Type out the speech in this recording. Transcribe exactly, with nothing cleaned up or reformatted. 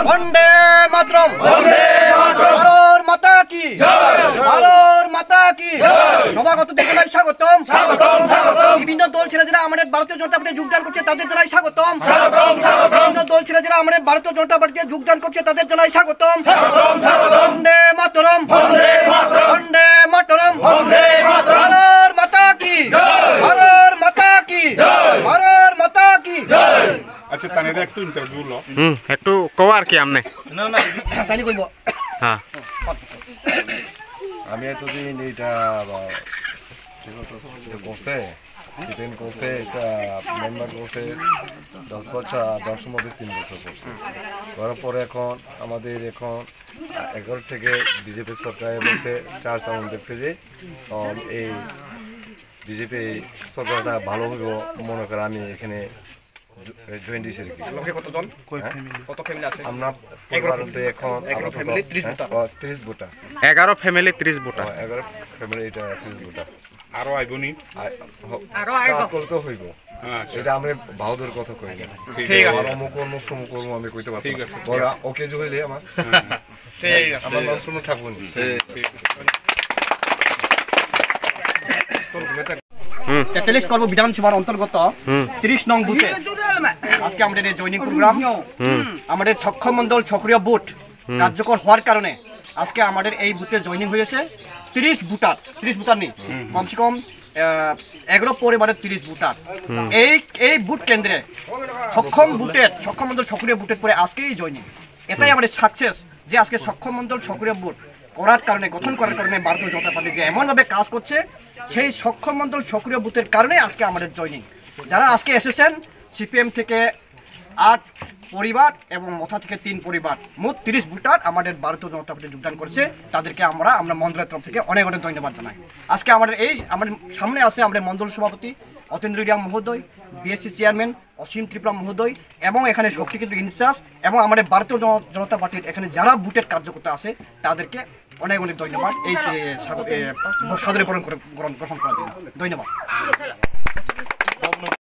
বন্দে মাতরম ভারত মাতা কি ভারত মাতা কি নবাগত জানাই স্বাগতম বিভিন্ন দল ছেড়ে যারা আমাদের ভারতীয় জনতা পার্টিতে যোগদান করছে তাদের জানাই স্বাগতম বিভিন্ন দল ছেড়ে যারা আমাদের ভারতীয় জনতা পার্টিতে যোগদান করছে তাদের জানাই স্বাগতম বন্দে মাতরম বন্দে মাতরম ভারত মাতা কি ভারত মাতা কি ভারত মাতা কি। আচ্ছা তানের একটু ইন্টারভিউ লো হুম একটু কও আর কি আমনে না না তাই কইব। হ্যাঁ আমি এতদিন এটা করছে সিপিএম করছে এটা মেম্বার করছে দশ বছর দশের মধ্যে তিন বছর করছে করার পরে এখন আমাদের এখন এগারো থেকে বিজেপি সরকারে বসে চার চাউন দেখছে যে এই বিজেপি সরকারটা ভালো হইব মনে করে আমি এখানে জয়েন দিয়েছি আর কি। কতজন কত ফ্যামিলি আছে? আমরা পরিবার আছে এখন ত্রিশ ভোটা এগারো ফ্যামিলি ত্রিশ ভোটা এগারো ফ্যামিলি এটা ত্রিশ ভোটা আরো আইবনি কাজ করতে হইব এটা আমরা বাহুদের কথা কই না ঠিক আছে অমুক অমুক সমুক করবো আমি কইতে পারবো ঠিক আছে ওরা ওকে হইলে আমার ঠিক আছে আমার নাম শুনো থাকবো না তেতাল্লিশ কর্ম বিধানসভার অন্তর্গত তিরিশ নং বুথে আজকে আমাদের এই জয়নিং প্রোগ্রাম আমাদের সক্ষম মন্ডল সক্রিয় বুথ কার্যকর হওয়ার কারণে আজকে আমাদের এই বুথে জয়নিং হয়েছে তিরিশ ভোটার তিরিশ ভোটার নেই কমসে কম এগারো পরিবারের তিরিশ ভোটার এই এই বুথ কেন্দ্রে সক্ষম বুথের সক্ষম মন্ডল সক্রিয় বুথের পরে আজকেই জয়নিং এটাই আমাদের সাকসেস যে আজকে সক্ষম মন্ডল সক্রিয় বুথ করার কারণে গঠন করার কারণে ভারতীয় জনতা পার্টি যে এমনভাবে কাজ করছে সেই সক্ষম মন্ডল সক্রিয় বুথের কারণে আজকে আমাদের জয়নিং। যারা আজকে এসেছেন সিপিএম থেকে আট পরিবার এবং মথা থেকে তিন পরিবার মোট তিরিশ ভোটার আমাদের ভারতীয় জনতা পার্টি যোগদান করেছে তাদেরকে আমরা আমরা মন্ডলের তরফ থেকে অনেক অনেক ধন্যবাদ জানাই। আজকে আমাদের এই আমাদের সামনে আছে আমাদের মন্ডল সভাপতি অতীন্দ্র রিয়া মহোদয়, বিএসসি চেয়ারম্যান অসীম ত্রিপুরা মহোদয় এবং এখানে শক্তিকেন্দ্র ইনচার্জ এবং আমাদের ভারতীয় জনতা পার্টির এখানে যারা বুথের কার্যকর্তা আছে তাদেরকে অনেক অনেক ধন্যবাদ এই সাদরে গ্রহণ করার জন্য ধন্যবাদ।